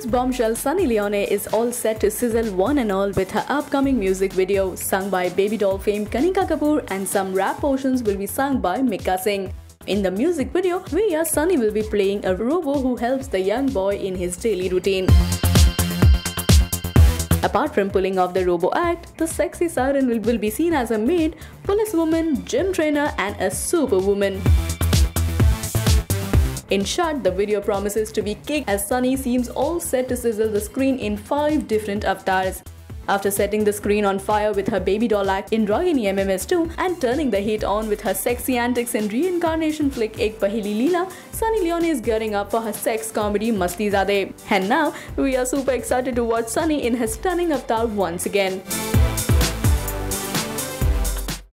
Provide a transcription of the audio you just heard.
bombshell, Sunny Leone is all set to sizzle one and all with her upcoming music video, sung by Baby Doll fame Kanika Kapoor, and some rap portions will be sung by Mika Singh. In the music video, Sunny will be playing a robo who helps the young boy in his daily routine. Apart from pulling off the robo act, the sexy siren will be seen as a maid, policewoman, gym trainer, and a superwoman. In short, the video promises to be kick as Sunny seems all set to sizzle the screen in 5 different avatars. After setting the screen on fire with her Baby Doll act in Ragini MMS 2 and turning the heat on with her sexy antics in reincarnation flick Ek Paheli Leela, Sunny Leone is gearing up for her sex comedy Masti Zade. And now, we are super excited to watch Sunny in her stunning avatar once again.